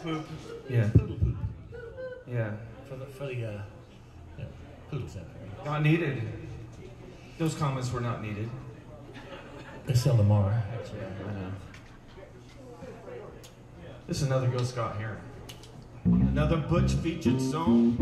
poop. Yeah. Poodle poop. Yeah. For the poodles out there. Not needed. Those comments were not needed. They sell them more, actually. I know. This is another Go Scott-Heron. Another Butch featured song.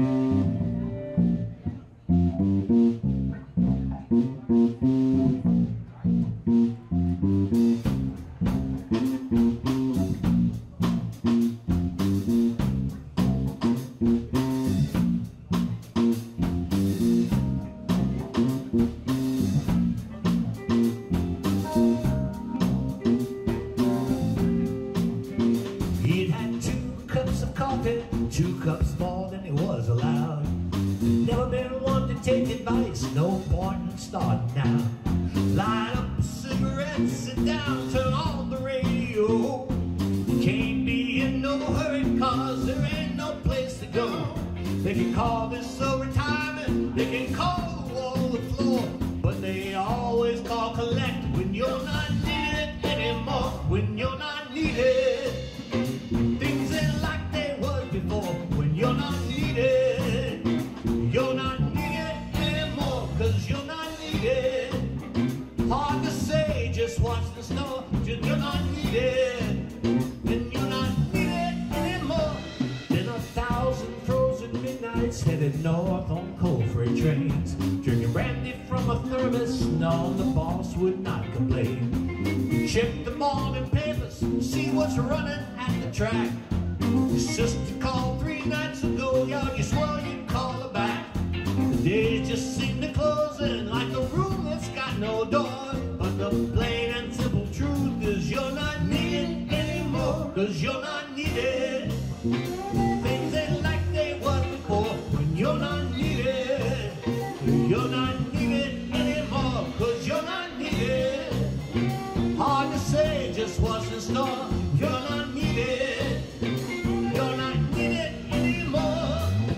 He'd had 2 cups of coffee, 2 cups more than he was allowed. Never been one to take advice, no point in starting now. Light up a cigarette, sit down, turn on the radio. You can't be in no hurry, cause there ain't no place to go. They can call this a retirement, they can call the wall the floor, but they always call collect when you're not needed anymore. When you're not needed, things ain't like they was before. When you're not needed, you're not needed anymore, cause you're not needed. Hard to say, just watch the snow, you're not needed. When you're not needed anymore. Then 1,000 frozen midnights headed north on coal freight trains, drinking brandy from a thermos, no, the boss would not complain. Check the morning papers, see what's running at the track. Your sister called 3 nights ago, y'all, you swore you'd call her back. The days just seem to close in like a room that's got no door. But the plain and simple truth is you're not needed anymore, cause you're not needed. Things ain't like they was before. When you're not needed, you're not needed anymore, cause you're not needed. Hard to say just what's in store. You're not needed. You're not needed anymore.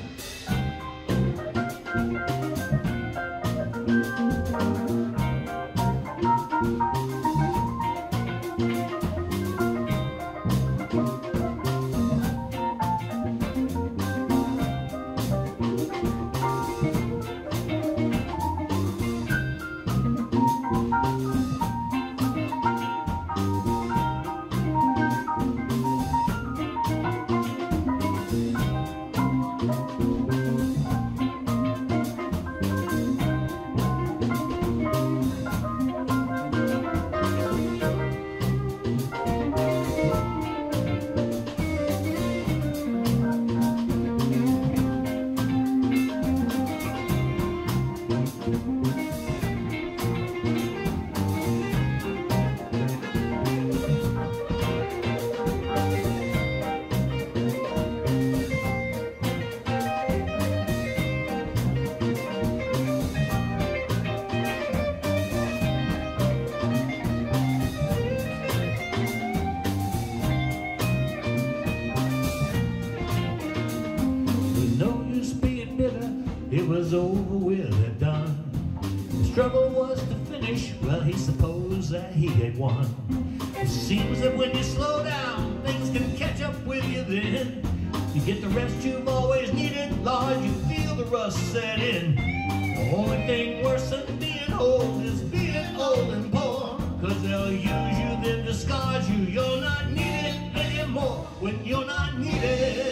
It was over with and done. The struggle was to finish, well, he supposed that he had won. It seems that when you slow down, things can catch up with you then. You get the rest you've always needed, Lord, you feel the rust set in. The only thing worse than being old is being old and poor, cause they'll use you, then discard you. You're not needed anymore when you're not needed.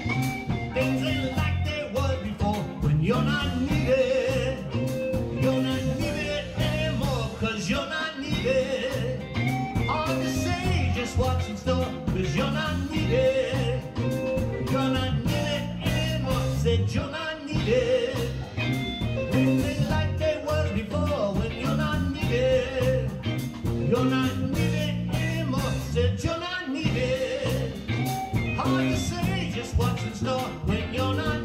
Things ain't like they was before. When you're not needed, you're not needed anymore, cause you're not needed. Hard to say just what's in store, cause you're not needed. You're not needed anymore, said you're not needed. Things ain't like they was before. When you're not needed, you're not needed anymore, said you're not needed. Hard to say just what's in store when you're not